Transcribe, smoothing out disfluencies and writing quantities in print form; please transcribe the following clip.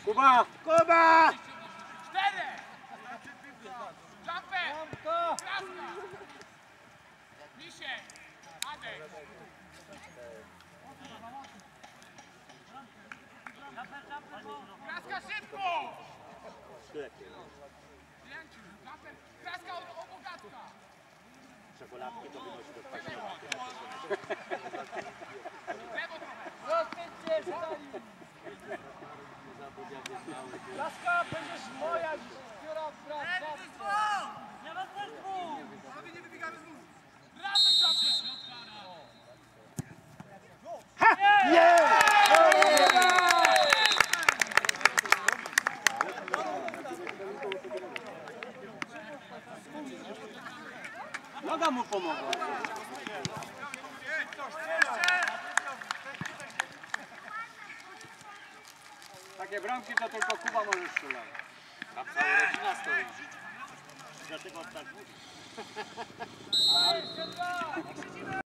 Kuba! Kuba! 4! Jumper! Kraska! Misiek! Adek! Kraska szybko! Kraska od Bogatka! Czekoladki to wynosi do Lewo trochę! Laska, będziesz moja pióra w brak. Nie ma zerwu! Panowie, nie wybiegamy z mózgu! Razem Jumper! Noga mu pomogła. Takie bramki to tylko Kuba może strzelać. Tam cała rodzina stoi. Dlatego tak mówi.